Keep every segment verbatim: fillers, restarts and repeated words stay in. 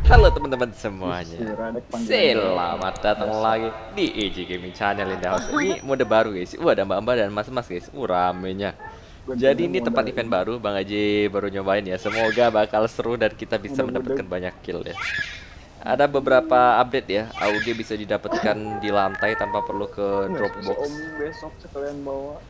Halo teman-teman semuanya, selamat datang lagi di E J Gaming Channel in the house. Ini mode baru guys. Wah, ada mbak-mbak dan mas-mas guys. Uh, ramenya. Jadi ini tempat event baru, Bang Aji baru nyobain ya. Semoga bakal seru dan kita bisa mendapatkan banyak kill ya. Ada beberapa update ya. A U G bisa didapatkan di lantai tanpa perlu ke Dropbox. Besok sekalian bawa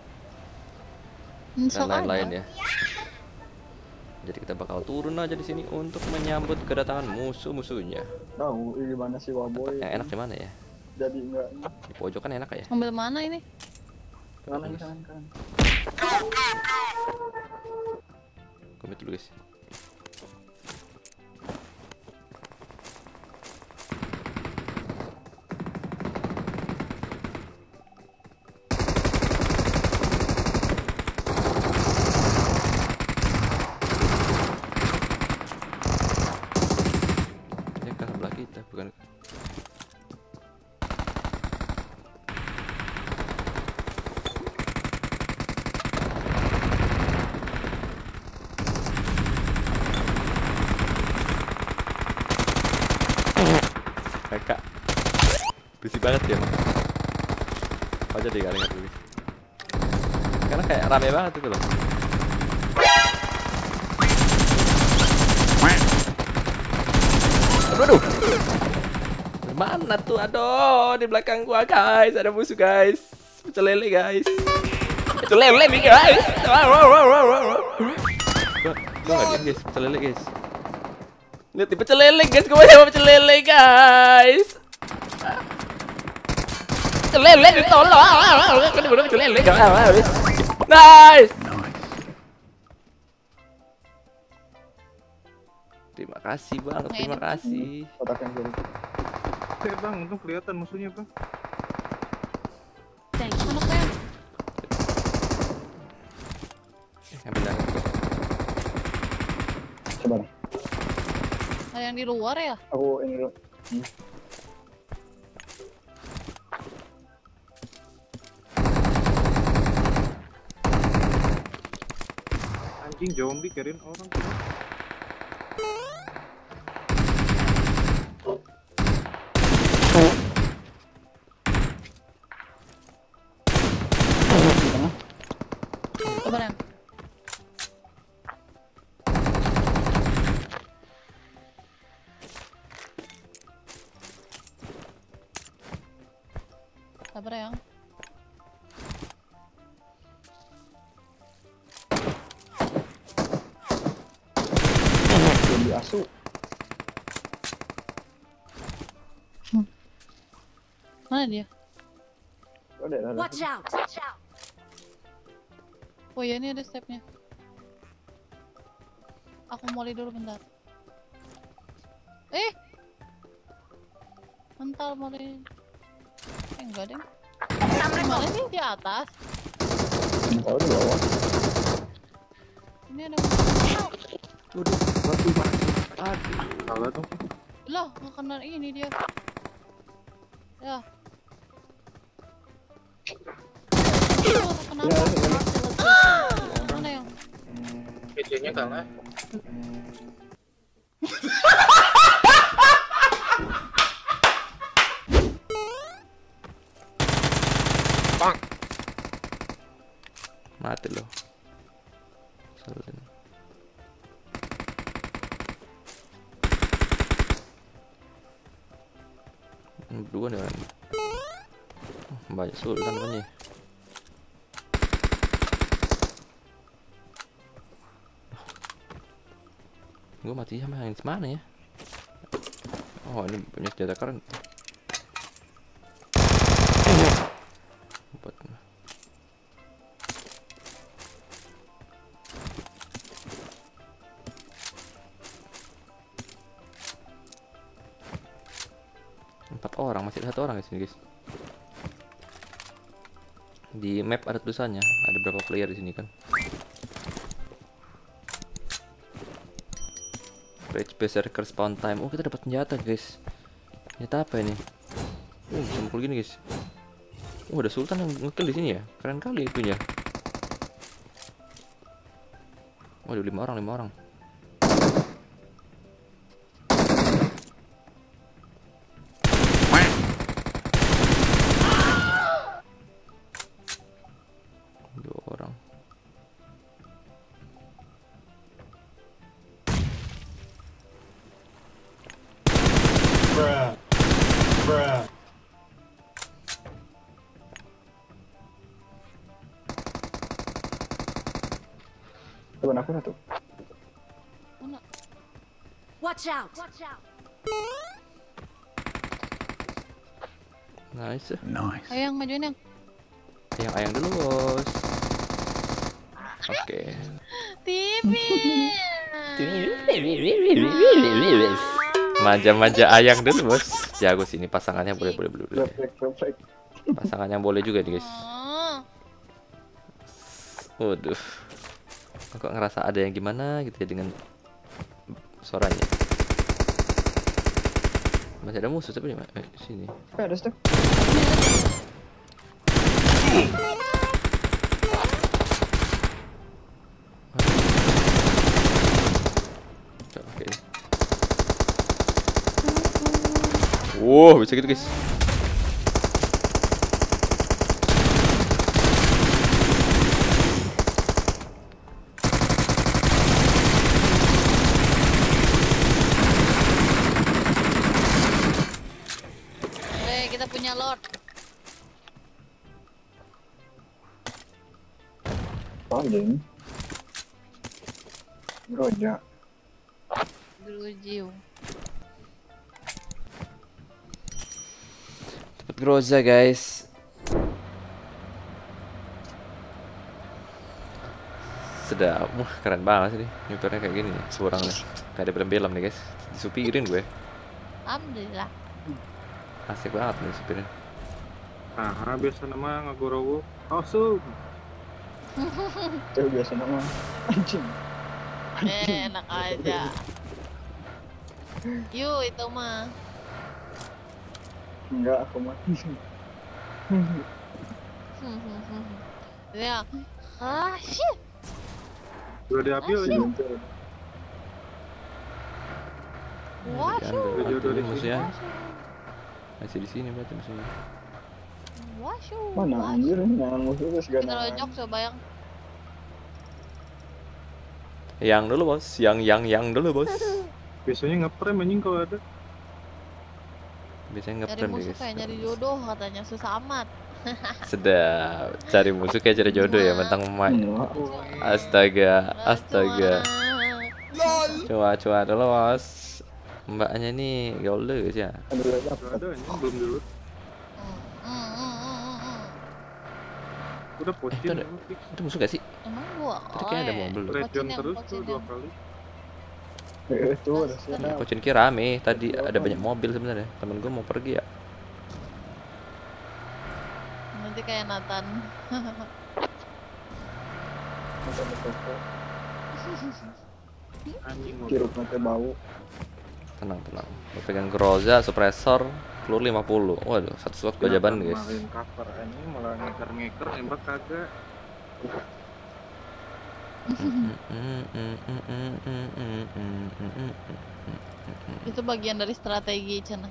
dan lain-lain ya. Jadi kita bakal turun aja di sini untuk menyambut kedatangan musuh-musuhnya. Tahu ini mana sih Waboy? Yang enak di mana ya? Jadi enggak di pojokan enak ya? Ambil mana ini? Kanan kanan kanan. Komit dulu guys. Kita bukan kakak berisik banget ya emang. Aja deh kali dulu karena kayak rame banget itu loh. Aduh, mana tuh? Aduh, di belakang gua guys, ada musuh guys. Pecel lele guys. Pecel lele nih guys. Gua, gua nggak diem guys, pecel lele guys. Lihat di pecel lele guys, gua mau pecel lele guys. Pecel lele ditolong. Kan pecel lele guys. Nice. Terima kasih bang, terima kasih. Kotak yang kiri. Eh bang, untung kelihatan musuhnya bang. Thank you. Mana kan? Eh, ambil darah. Coba nih. Ada yang di luar ya? Aku ini dulu. Hmm. Anjing zombie kirain orang. Coba yang. Sabar yang. Belum diasuh. Hmm. Mana dia? Ada ada. Watch out! Watch out! Oh ya, ini ada stepnya. Aku molly dulu bentar. Eh, mental molly. Eh, enggak deh. Gimana sih di atas? Tahu di bawah. Ini ada. Waduh, batu batu. Aduh. Salah dong. Loh, nggak kena ini dia. Ya. Oh, kenapa? Mana yang? P C-nya kalah. Bang. Mati loh. Salutin. Dua nih orang. Oh, banyak sultan namanya. Gue mati sama yang mana ya? Oh, ini punya senjata keren. Empat. Empat orang, masih ada satu orang di sini guys. Di map ada tulisannya, ada berapa player di sini kan? Rage Berserker spawn time. Oh, kita dapat senjata guys. Senjata apa ini? Oh, bisa mukul gini guys. Oh, ada sultan yang ngekill di sini ya. Keren kali itunya. Waduh, lima orang, lima orang. Temen aku satu. Mana? Watch out! Watch out! Nice. Nice. Ayo yang majuin yang. Yang ayang dulu bos. Oke. T V. Manja-manja ayang dulu bos. Jago sini pasangannya boleh boleh boleh. boleh. Refleks, refleks. Pasangan yang boleh juga nih guys. Oh. Waduh. Kok ngerasa ada yang gimana gitu ya dengan suaranya. Masih ada musuh tapi di mana? Eh, sini. Eh, ada step. Oke. Wow, bisa gitu guys. Eh, kita punya Lord. Paling. Roja. Berujiu. Dapat Groza guys. Sedap. Wah, keren banget sih nih. Nyupernya kayak gini nih, seorangnya. Kayak ada film-film nih guys. Disupirin gue. Alhamdulillah. Asik banget nih supirnya. Nah, biasa nama ngagorowo. Awesome. Itu biasa nama. Anjing. Eh, enak aja. Yuk, itu mah. Enggak, aku mah. Ya. Ah, shit. Udah diambil aja. Wah, Diambil. Jauh dari Artinya musuhnya sini. masih di sini berarti musuhnya. Washu. Mana anjir yang musuh itu segala. Kita lojok coba yang. Yang dulu bos, yang yang yang dulu bos. Biasanya ngeprem anjing kalau ada. Biasanya Nyari ngeprem deh musuh guys. kayak nyari jodoh katanya, susah amat. Sedap. Cari musuh kayak cari jodoh ya, mentang emak. Enggak. Astaga, astaga. Lol. Coba coba dulu bos. Mbaknya nih gaul dulu guys ya. Ada lagi apa? Gak ada anjing, belum dulu. Udah Eh, pocin itu ada, emang fix. itu musuh gak sih? Emang gua. Tadi kayak ada mobil loh. Red Pocin jam yang, terus pocin tuh dua yang. kali. Eh, itu ada siapa? Pocin kira rame. Tadi ada banyak mobil sebenarnya. Temen gue mau pergi ya. Nanti kayak Nathan. Anjing mau. Kirup nanti bau. Tenang tenang. Gue pegang Groza, suppressor, peluru lima puluh. Waduh, satu slot gue jaban guys. Main cover anjing malah ngeker-ngeker nembak kagak. Itu bagian dari strategi Cina.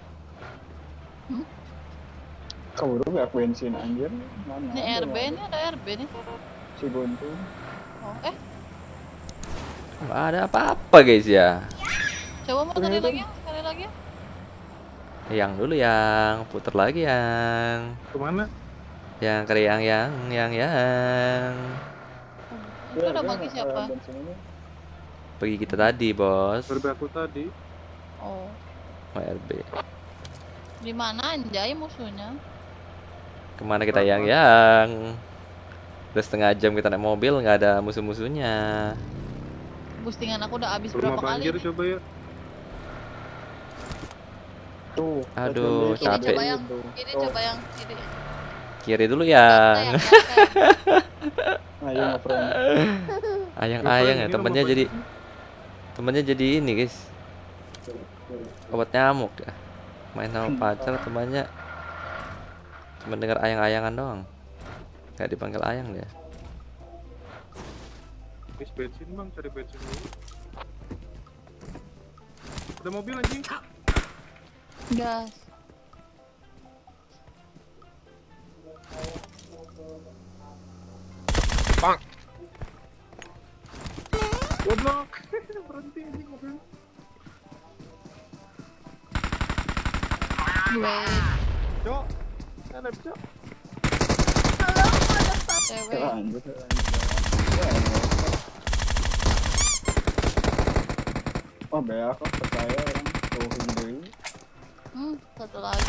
Kau udah gak bensin anjir. Mana Ini ada, R B, mana ini ada R B nih. ada. Si Guntung. Oh, eh, Nggak ada apa-apa guys ya. coba mau sekali lagi, ya, sekali lagi. ya. Yang dulu yang puter lagi yang Kemana? yang kali yang yang yang yang Itu udah bagi siapa? Bensin ini. pergi kita tadi bos. Berbeda aku tadi. Oh, O R B. di mana anjay musuhnya? Kemana kita yang yang? Udah setengah jam kita naik mobil nggak ada musuh-musuhnya. Boostingan aku udah habis Rumah berapa kali? banjir nih? coba ya. Tuh. Aduh, lihat Kiri capek. coba yang, Tuh. kiri Oh, coba yang kiri. Kiri dulu Yang, yang. yang, Ayo ngefriend. Ayang-ayang ya Ini temennya rumah jadi banjir. temennya jadi ini guys. Obat nyamuk ya. Main sama pacar temannya cuma dengar ayang-ayangan doang. Nggak dipanggil ayang dia. Habis bensin bang, cari bensin dulu. Ada mobil anjing. gas. Goblok. Berhenti anjing mobil. Wait, Cok. Ada cok. cewek. Lanjut, lanjut. Ya, Oh, beak kok percaya orang tuh hidung. Hmm, satu lagi.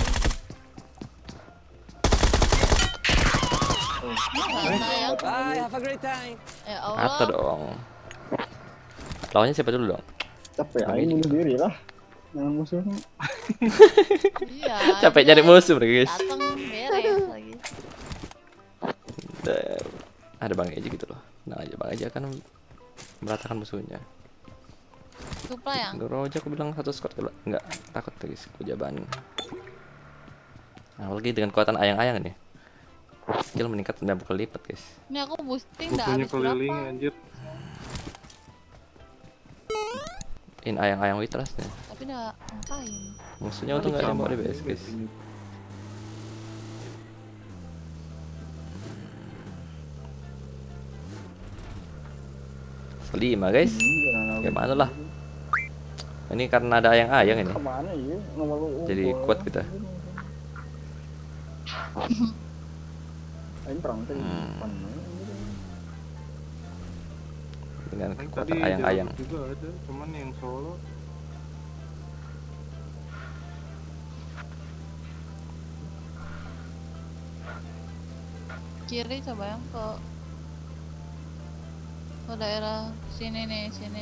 Oh, Nggak sayang. Bye, have a great time. Ya Atau Allah. dong. Lawannya siapa dulu dong? capek Bang aing Edi. bunuh diri lah. Yang musuhnya. Iya. Capek ini nyari musuh mereka guys. Dateng beres lagi. Dan ada Bang Eji gitu loh. Nah aja Bang Eji akan meratakan musuhnya. Supply yang. Guru aja aku bilang satu squad kalau enggak takut guys, aku jabanin. Nah, apalagi dengan kekuatan ayang-ayang nih. Skill meningkat sembilan puluh kali lipat guys. Ini aku boosting udah Bukunya habis keliling berapa? anjir. In ayang-ayang witras nih. Tapi udah ngapain? Musuhnya untung nggak ada yang bawa D B S guys. Lima guys. Hmm, Gimana lah. Ini karena ada ayang-ayang ini. Kemana ya? Nomor lu. Jadi kuat kita. Aing perang teh. Hmm. Pan. Dengan Kan kekuatan tadi ayang-ayang. Jarod juga ada, cuman yang solo Kiri coba yang ke ke daerah sini nih, sini.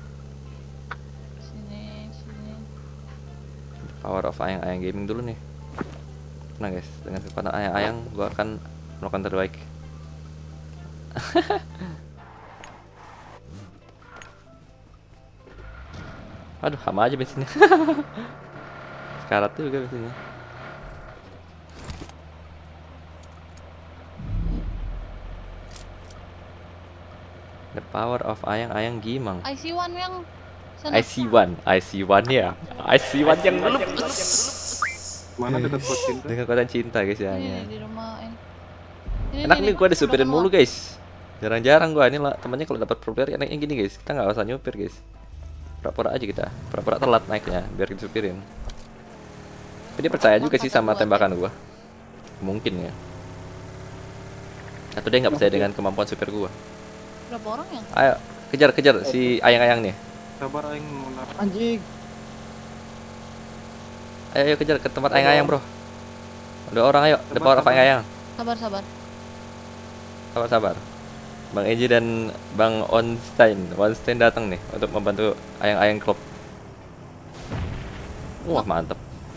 Sini, sini. Power of ayang-ayang gaming dulu nih. Nah guys, dengan kekuatan ayang-ayang gua akan melakukan terbaik. Aduh, sama aja bensinnya. Sekarat juga bensinnya. The power of ayang-ayang gimang. I see one yang sana. I see one, I see one ya. I see one yang belum. mana dekat pot cinta. Dengan kekuatan cinta guys ya. Ini hanya. nih, di rumah ini. Ini, Enak ini, nih gua disupirin belakang mulu lo. guys. Jarang-jarang gua ini lah temannya kalau dapat pro player enaknya gini guys. Kita nggak usah nyupir guys. Pura-pura aja kita. Pura-pura telat naiknya biar disupirin. Tapi dia percaya juga sih sama tembakan gua. Mungkin ya. Atau dia nggak percaya dengan kemampuan supir gua. Berapa orang yang? Ayo kejar-kejar si ayang-ayang nih. Sabar aing mau nar- Anjing. Ayo, ayo kejar ke tempat ayang-ayang bro. Ada orang ayo. The power of Sabar, sabar. ayang-ayang. Sabar, sabar. Sabar sabar. Bang Eji dan Bang Onstein, Onstein datang nih untuk membantu ayang-ayang klub. Wah mantep.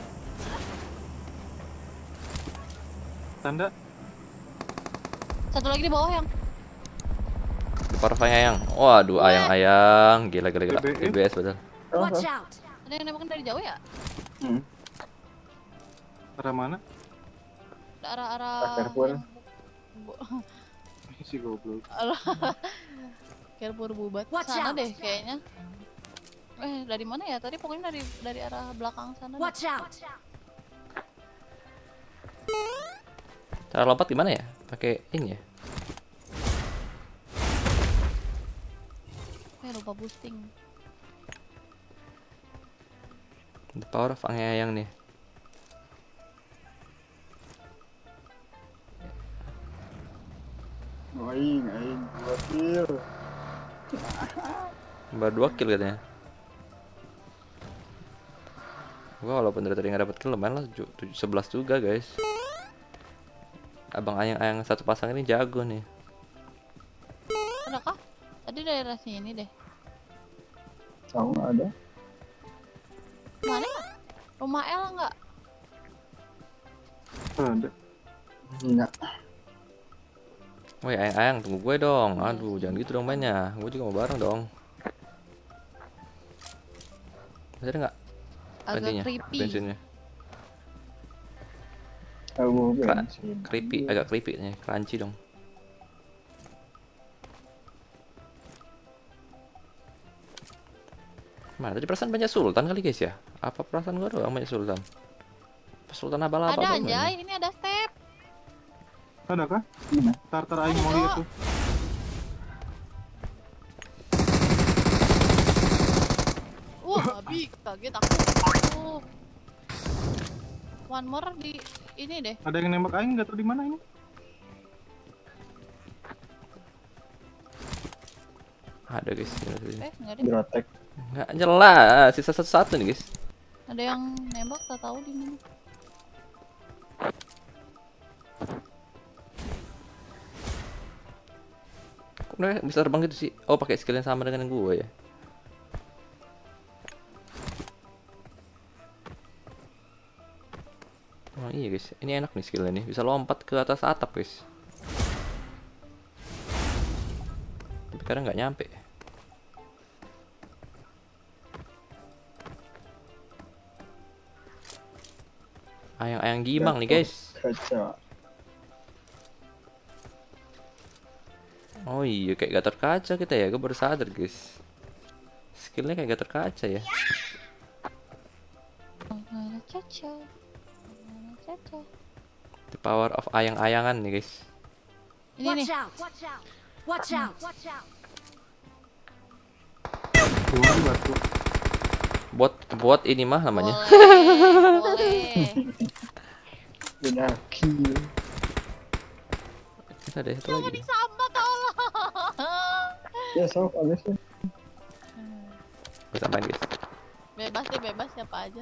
tanda Satu lagi di bawah yang. The power of ayang-ayang. Waduh ayang-ayang, gila gila gila. B B M. D B S betul. Watch out! Ada yang nembakin dari jauh ya? Hmm. arah mana Arah-arah. Carrefour. yang bu- si goblok. Arah. Carrefour bubat. Watch Sana out. deh kayaknya. Eh, dari mana ya? Tadi pokoknya dari dari arah belakang sana. deh. Watch out! Cara lompat gimana ya? Pakai ini ya? Eh, lupa boosting. The power of ayang-ayang nih. Aing, aing dua kill. Baru dua kill katanya. Gua walaupun dari tadi nggak dapet kill lumayan lah, ju- tujuh- sebelas juga guys. Abang ayang-ayang satu pasang ini jago nih. Ada kah? Tadi daerah sini deh. Tahu nggak ada? Mana ya? Rumah L enggak? Ada. Enggak. Woi ayang-ayang tunggu gue dong. Aduh jangan gitu dong mainnya. Gue juga mau bareng dong. Masih ada nggak? Agak Bensinnya, creepy. bensinnya. Tahu Kra- bensin. creepy, agak creepy nih, crunchy dong. Mana tadi perasaan banyak sultan kali guys ya? Apa perasaan gua doang banyak sultan? Pas sultan abal-abal Ada doang anjay, ini. ini ada step. Ada kah? Mana? Tar-tar aing mau Ada, lihat Cok. tuh. Wah, babi, kaget aku. Uh. One more di ini deh. Ada yang nembak aing nggak tahu di mana ini. Ada guys, di sini. Eh, enggak deh. Birotek. Nggak jelas, sisa satu-satu nih guys. Ada yang nembak, tak tahu di mana. Kok mereka bisa terbang gitu sih? Oh, pakai skill yang sama dengan gue ya. Oh iya guys, ini enak nih skillnya nih, bisa lompat ke atas atap guys. Tapi kadang nggak nyampe. Ayang-ayang gimang nih guys. Kaca. Oh iya, kayak gak terkaca kita ya, gue baru sadar guys. Skillnya kayak gak terkaca ya. Caca. Caca. The power of ayang-ayangan nih guys. Ini nih. Watch out! Watch out! Watch out! Watch out! Keluar batu. Bot, bot ini mah namanya. Boleh, boleh. Benaki. Kita ada satu Jangan lagi. disambat, tolong. Ya sok habis ya. Gue tambahin guys. Bebas deh, bebas siapa aja.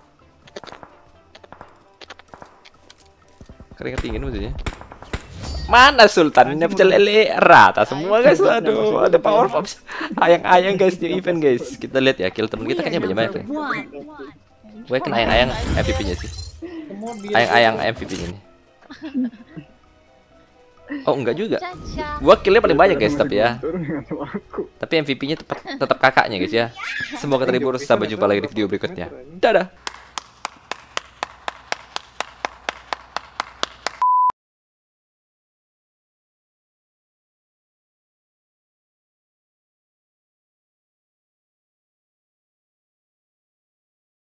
Keringet dingin maksudnya. Mana sultannya pecel lele rata semua guys. Aduh, ada power pops. Ayang-ayang guys di event guys. Kita lihat ya kill temen kita kayaknya banyak-banyak ya. One. Gue yakin ayang-ayang M V P-nya sih. Ayang-ayang M V P-nya nih. Oh enggak juga. Caca. Gua killnya paling banyak guys tapi ya. Turun dengan sama aku. Tapi M V P-nya tetap tetap kakaknya guys ya. Semoga terhibur, sampai jumpa lagi di video berikutnya. Dadah.